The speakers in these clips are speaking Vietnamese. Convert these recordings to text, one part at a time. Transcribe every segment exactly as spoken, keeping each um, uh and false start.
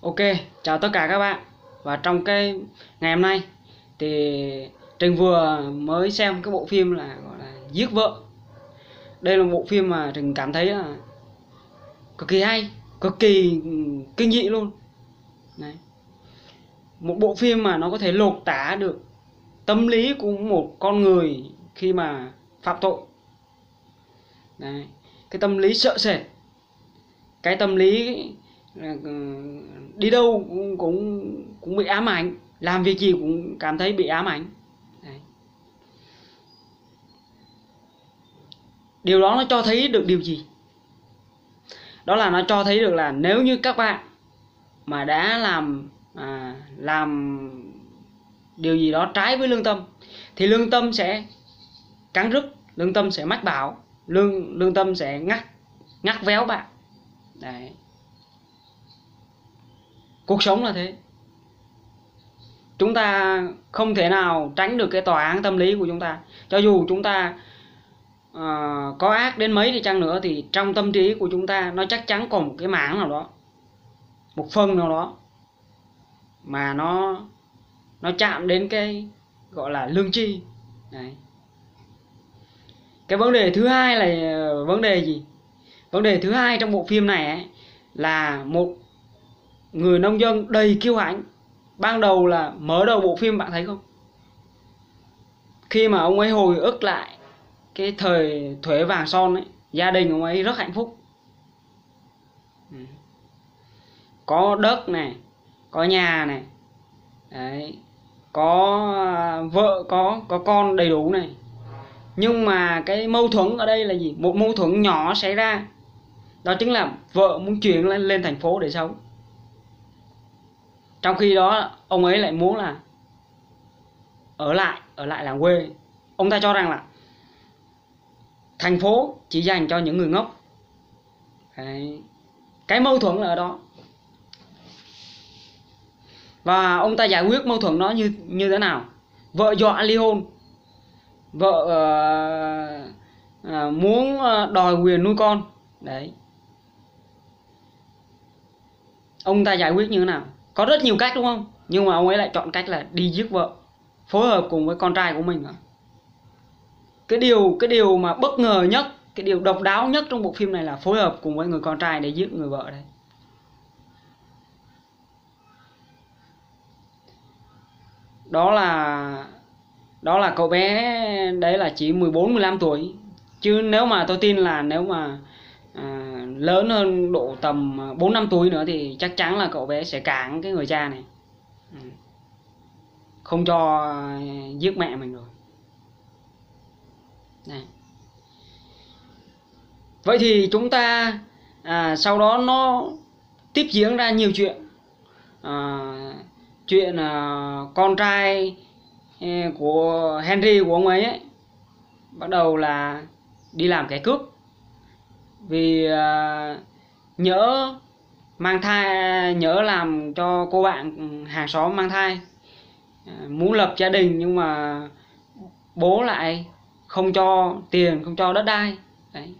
Ok, chào tất cả các bạn. Và trong cái ngày hôm nay thì Trình vừa mới xem cái bộ phim là gọi là Giết Vợ. Đây là một bộ phim mà Trình cảm thấy là cực kỳ hay, cực kỳ kinh dị luôn. Đấy. Một bộ phim mà nó có thể lột tả được tâm lý của một con người khi mà phạm tội. Đấy. Cái tâm lý sợ sệt, cái tâm lý đi đâu cũng cũng, cũng bị ám ảnh, làm việc gì cũng cảm thấy bị ám ảnh. Đấy. Điều đó nó cho thấy được điều gì? Đó là nó cho thấy được là nếu như các bạn mà đã làm à, làm điều gì đó trái với lương tâm thì lương tâm sẽ cắn rứt, lương tâm sẽ mách bảo, lương lương tâm sẽ ngắt ngắt véo bạn. Đấy. Cuộc sống là thế. Chúng ta không thể nào tránh được cái tòa án tâm lý của chúng ta. Cho dù chúng ta uh, có ác đến mấy đi chăng nữa thì trong tâm trí của chúng ta nó chắc chắn còn một cái mảng nào đó, một phần nào đó mà nó nó chạm đến cái gọi là lương tri. Đấy. Cái vấn đề thứ hai là vấn đề gì? Vấn đề thứ hai trong bộ phim này ấy, là một người nông dân đầy kiêu hãnh. Ban đầu là mở đầu bộ phim bạn thấy không? Khi mà ông ấy hồi ức lại cái thời thuế vàng son ấy, gia đình ông ấy rất hạnh phúc. Có đất này, có nhà này, đấy, có vợ, có có con đầy đủ này. Nhưng mà cái mâu thuẫn ở đây là gì? Một mâu thuẫn nhỏ xảy ra. Đó chính là vợ muốn chuyển lên, lên thành phố để sống. Trong khi đó ông ấy lại muốn là ở lại, ở lại làng quê. Ông ta cho rằng là thành phố chỉ dành cho những người ngốc. Đấy. Cái mâu thuẫn là ở đó. Và ông ta giải quyết mâu thuẫn đó như như thế nào? Vợ dọa ly hôn, vợ uh, uh, muốn đòi quyền nuôi con. Đấy. Ông ta giải quyết như thế nào? Có rất nhiều cách đúng không? Nhưng mà ông ấy lại chọn cách là đi giết vợ, phối hợp cùng với con trai của mình. Cái điều cái điều mà bất ngờ nhất, cái điều độc đáo nhất trong bộ phim này là phối hợp cùng với người con trai để giết người vợ đấy. Đó là đó là cậu bé đấy là chỉ mười bốn mười lăm tuổi. Chứ nếu mà tôi tin là nếu mà à, lớn hơn độ tầm bốn năm tuổi nữa thì chắc chắn là cậu bé sẽ cản cái người cha này, không cho giết mẹ mình rồi. Này. Vậy thì chúng ta à, sau đó nó tiếp diễn ra nhiều chuyện. À, chuyện à, con trai của Henry của ông ấy, ấy bắt đầu là đi làm kẻ cướp vì à, nhỡ mang thai, nhỡ làm cho cô bạn hàng xóm mang thai, à, muốn lập gia đình nhưng mà bố lại không cho tiền, không cho đất đai. Đấy.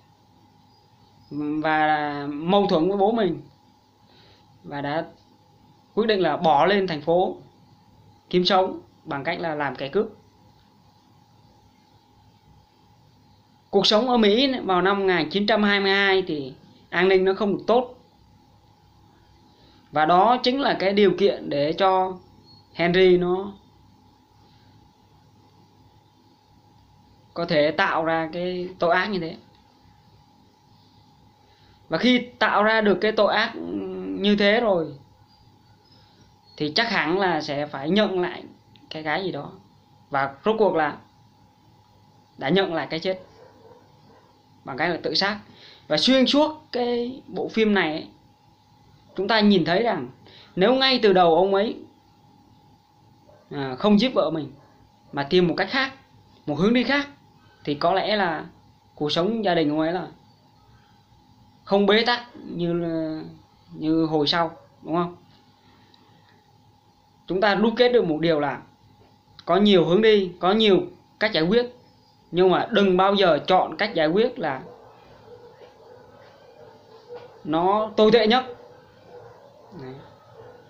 Và mâu thuẫn với bố mình và đã quyết định là bỏ lên thành phố kiếm sống bằng cách là làm kẻ cướp. Cuộc sống ở Mỹ vào năm một nghìn chín trăm hai mươi hai thì an ninh nó không được tốt. Và đó chính là cái điều kiện để cho Henry nó có thể tạo ra cái tội ác như thế. Và khi tạo ra được cái tội ác như thế rồi thì chắc hẳn là sẽ phải nhận lại cái cái gì đó. Và rốt cuộc là đã nhận lại cái chết bằng cách là tự sát. Và xuyên suốt cái bộ phim này ấy, chúng ta nhìn thấy rằng nếu ngay từ đầu ông ấy à, không giết vợ mình mà tìm một cách khác, một hướng đi khác, thì có lẽ là cuộc sống gia đình ông ấy là không bế tắc như như hồi sau, đúng không? Chúng ta đúc kết được một điều là có nhiều hướng đi, có nhiều cách giải quyết, nhưng mà đừng bao giờ chọn cách giải quyết là nó tồi tệ nhất. Đấy.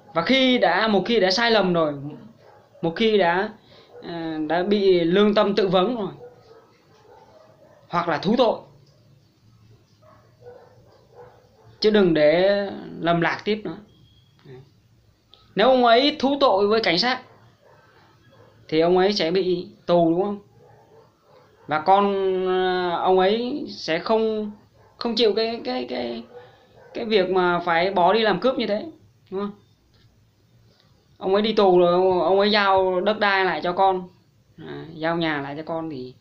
Và khi đã một khi đã sai lầm rồi, một khi đã à, đã bị lương tâm tự vấn rồi, hoặc là thú tội, chứ đừng để lầm lạc tiếp nữa. Nếu ông ấy thú tội với cảnh sát thì ông ấy sẽ bị tù, đúng không? Và con ông ấy sẽ không không chịu cái cái cái cái việc mà phải bỏ đi làm cướp như thế, đúng không? Ông ấy đi tù rồi, ông ấy giao đất đai lại cho con, à, giao nhà lại cho con thì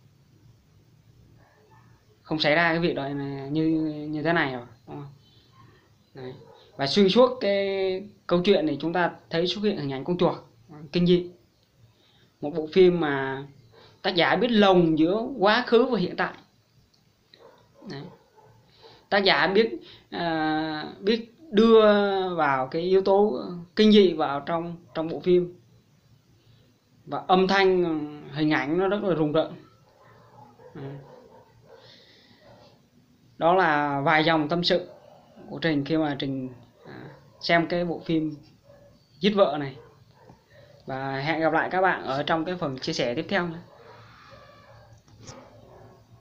không xảy ra cái việc đó như như thế này rồi, đúng không? Đấy. Và xuyên suốt cái câu chuyện này chúng ta thấy xuất hiện hình ảnh con chuột kinh dị, một bộ phim mà tác giả biết lồng giữa quá khứ và hiện tại. Đấy. Tác giả biết à, biết đưa vào cái yếu tố kinh dị vào trong trong bộ phim, và âm thanh hình ảnh nó rất là rùng rợn. Đó là vài dòng tâm sự của Trình khi mà Trình à, xem cái bộ phim Giết Vợ này. Và hẹn gặp lại các bạn ở trong cái phần chia sẻ tiếp theo nhé.